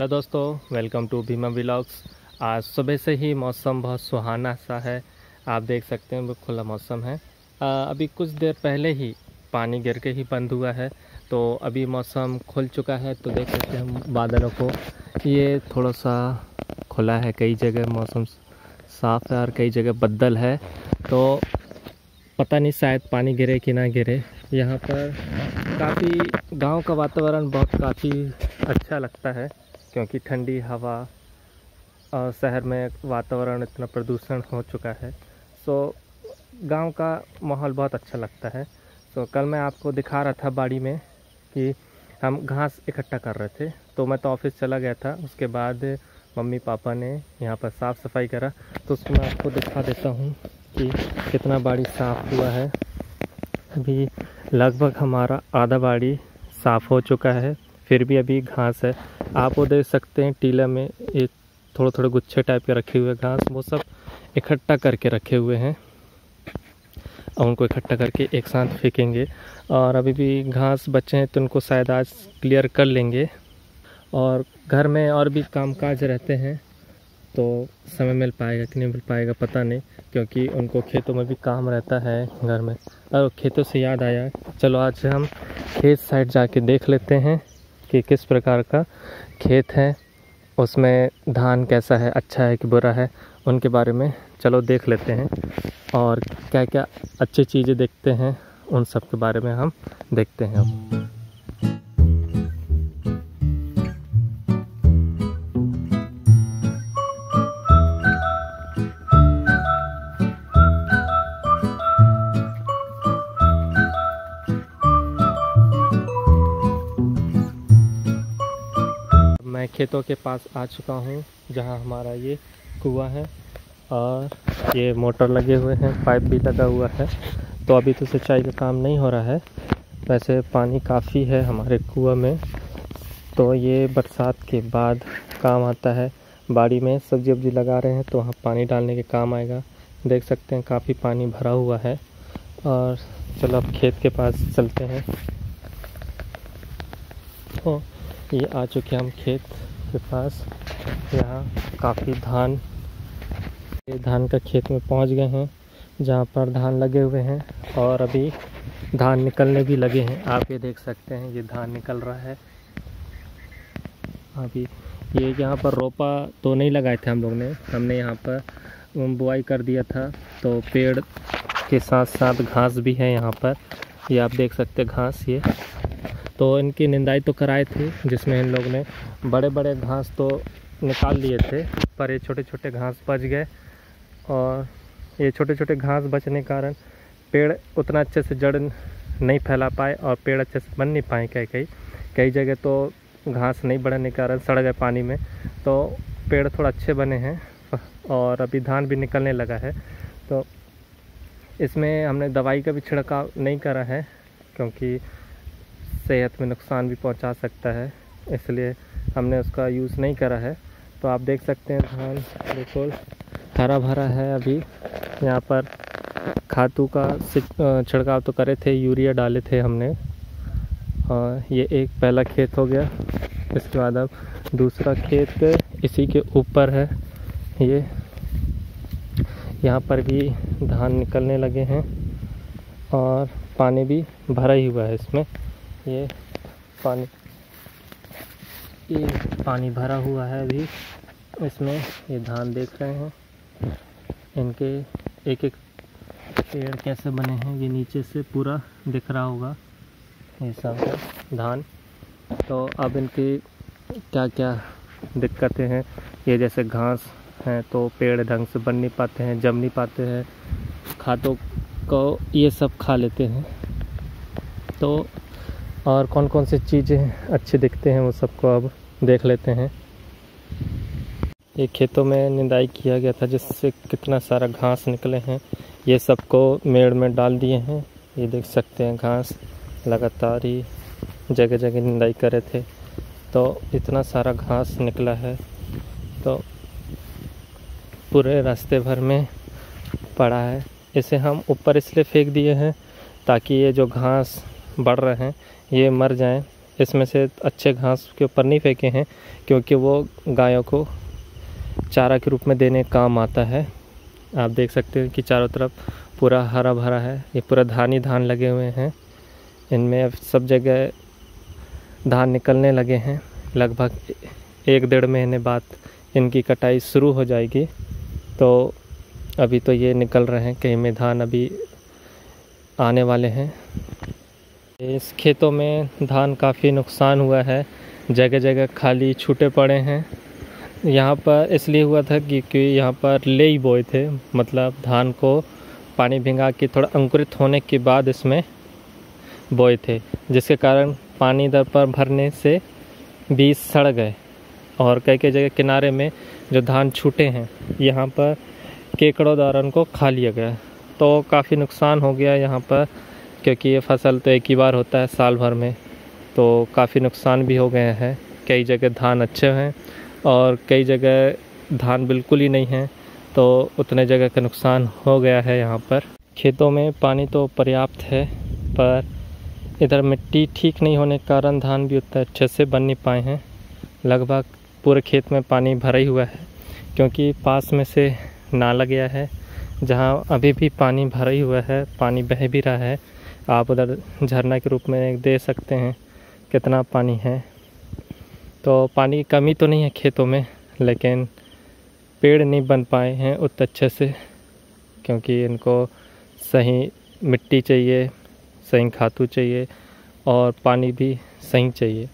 Hello दोस्तों, welcome to Bhima vlogs. आज सुबह से ही मौसम बहुत सुहाना सा है। आप देख सकते हैं खुला मौसम है। अभी कुछ देर पहले ही पानी गिर के ही बंद हुआ है, तो अभी मौसम खुल चुका है। तो देख सकते हैं बादलों को, ये थोड़ा सा खुला है, कई जगह मौसम साफ़ है और कई जगह बदल है। तो पता नहीं शायद पानी गिरे कि ना गिरे। यहाँ पर काफ़ी गांव का वातावरण काफ़ी अच्छा लगता है, क्योंकि ठंडी हवा और शहर में वातावरण इतना प्रदूषण हो चुका है। सो गांव का माहौल बहुत अच्छा लगता है। सो कल मैं आपको दिखा रहा था बाड़ी में कि हम घास इकट्ठा कर रहे थे, तो मैं तो ऑफिस चला गया था। उसके बाद मम्मी पापा ने यहाँ पर साफ़ सफाई करा, तो उसको मैं आपको दिखा देता हूँ कि कितना बाड़ी साफ़ हुआ है। अभी लगभग हमारा आधा बाड़ी साफ़ हो चुका है, फिर भी अभी घास है। आप वो देख सकते हैं टीला में ये थोड़े थोड़े गुच्छे टाइप के रखे हुए घास, वो सब इकट्ठा करके रखे हुए हैं और उनको इकट्ठा करके एक साथ फेंकेंगे। और अभी भी घास बचे हैं, तो उनको शायद आज क्लियर कर लेंगे। और घर में और भी कामकाज रहते हैं, तो समय मिल पाएगा कि नहीं मिल पाएगा पता नहीं, क्योंकि उनको खेतों में भी काम रहता है घर में। और खेतों से याद आया, चलो आज हम खेत साइड जाके देख लेते हैं कि किस प्रकार का खेत है, उसमें धान कैसा है, अच्छा है कि बुरा है, उनके बारे में चलो देख लेते हैं। और क्या क्या अच्छी चीज़ें देखते हैं, उन सब के बारे में हम देखते हैं अब। मैं खेतों के पास आ चुका हूँ, जहाँ हमारा ये कुआं है और ये मोटर लगे हुए हैं, पाइप भी लगा हुआ है। तो अभी तो सिंचाई का काम नहीं हो रहा है, वैसे पानी काफ़ी है हमारे कुआं में, तो ये बरसात के बाद काम आता है। बाड़ी में सब्जी वब्जी लगा रहे हैं, तो वहाँ पानी डालने के काम आएगा। देख सकते हैं काफ़ी पानी भरा हुआ है। और चलो अब खेत के पास चलते हैं। तो ये आ चुके हम खेत के पास। यहाँ काफ़ी धान का खेत में पहुँच गए हैं, जहाँ पर धान लगे हुए हैं और अभी धान निकलने भी लगे हैं। आप ये देख सकते हैं, ये धान निकल रहा है अभी। ये यहाँ पर रोपा तो नहीं लगाए थे हम लोग ने, हमने यहाँ पर बुआई कर दिया था। तो पेड़ के साथ साथ घास भी है यहाँ पर, ये आप देख सकते हैं घास। ये तो इनकी निंदाई तो कराए थे, जिसमें इन लोग ने बड़े बड़े घास तो निकाल लिए थे, पर ये छोटे छोटे घास बच गए। और ये छोटे छोटे घास बचने के कारण पेड़ उतना अच्छे से जड़ नहीं फैला पाए और पेड़ अच्छे से बन नहीं पाए। कई जगह तो घास नहीं बढ़ने के कारण सड़ गए पानी में, तो पेड़ थोड़ा अच्छे बने हैं। और अभी धान भी निकलने लगा है, तो इसमें हमने दवाई का भी छिड़काव नहीं करा है, क्योंकि सेहत में नुकसान भी पहुंचा सकता है, इसलिए हमने उसका यूज़ नहीं करा है। तो आप देख सकते हैं धान बिल्कुल हरा भरा है। अभी यहाँ पर खादों का छिड़काव तो करे थे, यूरिया डाले थे हमने। और ये एक पहला खेत हो गया। इसके बाद अब दूसरा खेत इसी के ऊपर है। ये यहाँ पर भी धान निकलने लगे हैं और पानी भी भरा ही हुआ है इसमें। ये पानी भरा हुआ है अभी इसमें। ये धान देख रहे हैं, इनके एक एक पेड़ कैसे बने हैं, ये नीचे से पूरा दिख रहा होगा। ये सब है धान। तो अब इनकी क्या क्या दिक्कतें हैं, ये जैसे घास हैं तो पेड़ ढंग से बन नहीं पाते हैं, जम नहीं पाते हैं, खादों को ये सब खा लेते हैं। तो और कौन कौन सी चीज़ें अच्छी दिखते हैं, वो सबको अब देख लेते हैं। ये खेतों में निंदाई किया गया था, जिससे कितना सारा घास निकले हैं। ये सबको मेड़ में डाल दिए हैं। ये देख सकते हैं घास लगातार ही जगह जगह निंदाई करे थे, तो इतना सारा घास निकला है। तो पूरे रास्ते भर में पड़ा है। इसे हम ऊपर इसलिए फेंक दिए हैं ताकि ये जो घास बढ़ रहे हैं ये मर जाएं, इसमें से अच्छे घास के ऊपर नहीं फेंके हैं, क्योंकि वो गायों को चारा के रूप में देने काम आता है। आप देख सकते हैं कि चारों तरफ पूरा हरा भरा है, ये पूरा धान ही धान लगे हुए हैं। इनमें अब सब जगह धान निकलने लगे हैं। लगभग 1-1.5 महीने बाद इनकी कटाई शुरू हो जाएगी। तो अभी तो ये निकल रहे हैं, कहीं में धान अभी आने वाले हैं। इस खेतों में धान काफ़ी नुकसान हुआ है, जगह जगह खाली छूटे पड़े हैं। यहाँ पर इसलिए हुआ था क्योंकि यहाँ पर लेई बोए थे, मतलब धान को पानी भिंगा के थोड़ा अंकुरित होने के बाद इसमें बोए थे, जिसके कारण पानी इधर पर भरने से बीज सड़ गए और कई कई जगह किनारे में जो धान छूटे हैं यहाँ पर केकड़ों द्वारा उनको खा लिया गया। तो काफ़ी नुकसान हो गया यहाँ पर, क्योंकि ये फसल तो एक ही बार होता है साल भर में। तो काफ़ी नुकसान भी हो गए हैं। कई जगह धान अच्छे हैं और कई जगह धान बिल्कुल ही नहीं है, तो उतने जगह का नुकसान हो गया है यहाँ पर। खेतों में पानी तो पर्याप्त है, पर इधर मिट्टी ठीक नहीं होने के कारण धान भी उतना अच्छे से बन नहीं पाए हैं। लगभग पूरे खेत में पानी भरा ही हुआ है, क्योंकि पास में से नाला गया है जहाँ अभी भी पानी भरा ही हुआ है, पानी बह भी रहा है। आप उधर झरना के रूप में देख सकते हैं कितना पानी है। तो पानी की कमी तो नहीं है खेतों में, लेकिन पेड़ नहीं बन पाए हैं उतने अच्छे से, क्योंकि इनको सही मिट्टी चाहिए, सही खातू चाहिए और पानी भी सही चाहिए।